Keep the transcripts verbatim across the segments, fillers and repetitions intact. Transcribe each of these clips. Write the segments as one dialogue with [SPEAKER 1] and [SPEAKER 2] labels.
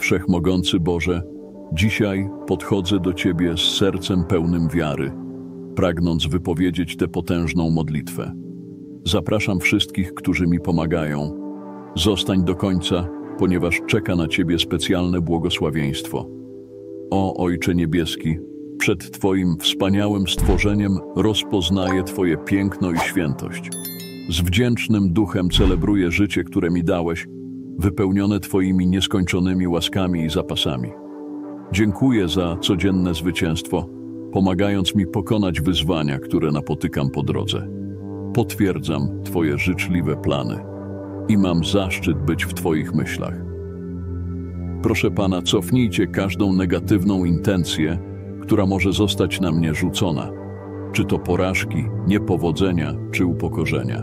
[SPEAKER 1] Wszechmogący Boże, dzisiaj podchodzę do Ciebie z sercem pełnym wiary, pragnąc wypowiedzieć tę potężną modlitwę. Zapraszam wszystkich, którzy mi pomagają. Zostań do końca, ponieważ czeka na Ciebie specjalne błogosławieństwo. O Ojcze Niebieski, przed Twoim wspaniałym stworzeniem rozpoznaję Twoje piękno i świętość. Z wdzięcznym duchem celebruję życie, które mi dałeś, wypełnione Twoimi nieskończonymi łaskami i zapasami. Dziękuję za codzienne zwycięstwo, pomagając mi pokonać wyzwania, które napotykam po drodze. Potwierdzam Twoje życzliwe plany i mam zaszczyt być w Twoich myślach. Proszę Pana, cofnijcie każdą negatywną intencję, która może zostać na mnie rzucona, czy to porażki, niepowodzenia, czy upokorzenia.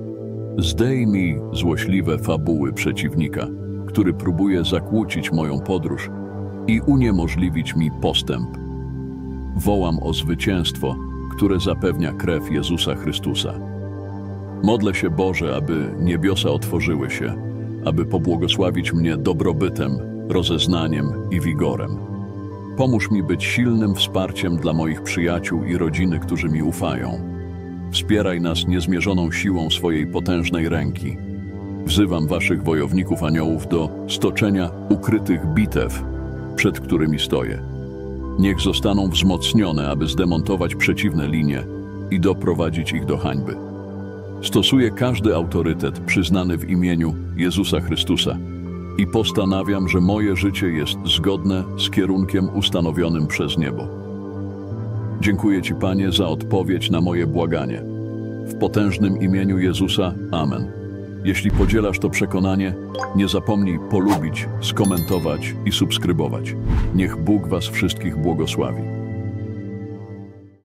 [SPEAKER 1] Zdejmij złośliwe fabuły przeciwnika, który próbuje zakłócić moją podróż i uniemożliwić mi postęp. Wołam o zwycięstwo, które zapewnia krew Jezusa Chrystusa. Modlę się, Boże, aby niebiosa otworzyły się, aby pobłogosławić mnie dobrobytem, rozeznaniem i wigorem. Pomóż mi być silnym wsparciem dla moich przyjaciół i rodziny, którzy mi ufają. Wspieraj nas niezmierzoną siłą swojej potężnej ręki. Wzywam Waszych wojowników aniołów do stoczenia ukrytych bitew, przed którymi stoję. Niech zostaną wzmocnione, aby zdemontować przeciwne linie i doprowadzić ich do hańby. Stosuję każdy autorytet przyznany w imieniu Jezusa Chrystusa i postanawiam, że moje życie jest zgodne z kierunkiem ustanowionym przez niebo. Dziękuję Ci, Panie, za odpowiedź na moje błaganie. W potężnym imieniu Jezusa. Amen. Jeśli podzielasz to przekonanie, nie zapomnij polubić, skomentować i subskrybować. Niech Bóg Was wszystkich błogosławi.